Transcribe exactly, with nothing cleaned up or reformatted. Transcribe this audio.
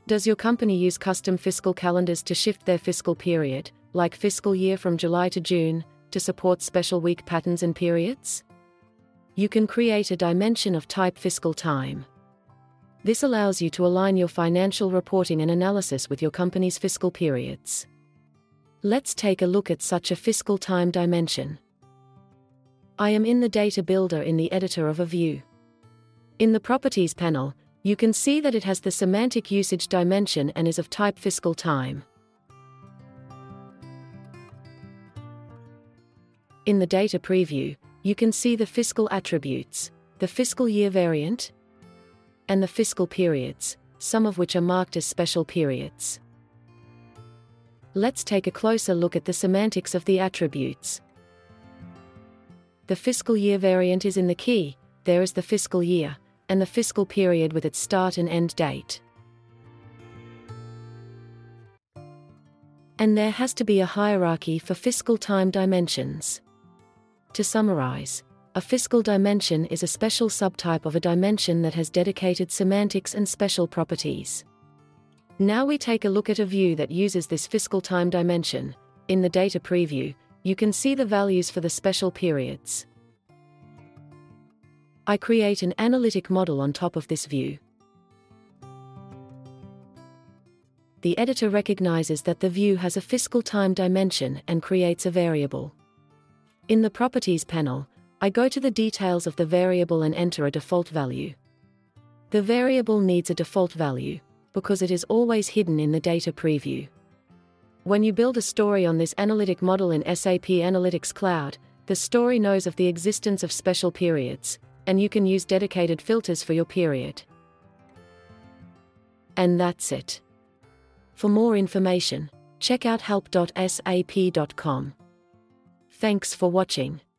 Does your company use custom fiscal calendars to shift their fiscal period, like fiscal year from July to June, to support special week patterns and periods? You can create a dimension of type fiscal time. This allows you to align your financial reporting and analysis with your company's fiscal periods. Let's take a look at such a fiscal time dimension. I am in the Data Builder in the editor of a view. In the Properties panel, you can see that it has the semantic usage dimension and is of type fiscal time. In the Data Preview, you can see the fiscal attributes, the fiscal year variant, and the fiscal periods, some of which are marked as special periods. Let's take a closer look at the semantics of the attributes. The fiscal year variant is in the key, there is the fiscal year, and the fiscal period with its start and end date. And there has to be a hierarchy for fiscal time dimensions. To summarize, a fiscal dimension is a special subtype of a dimension that has dedicated semantics and special properties. Now we take a look at a view that uses this fiscal time dimension. In the Data Preview, you can see the values for the special periods. I create an analytic model on top of this view. The editor recognizes that the view has a fiscal time dimension and creates a variable. In the Properties panel, I go to the details of the variable and enter a default value. The variable needs a default value, because it is always hidden in the Data Preview. When you build a story on this analytic model in S A P Analytics Cloud, the story knows of the existence of special periods, and you can use dedicated filters for your period. And that's it. For more information, check out help dot S A P dot com. Thanks for watching.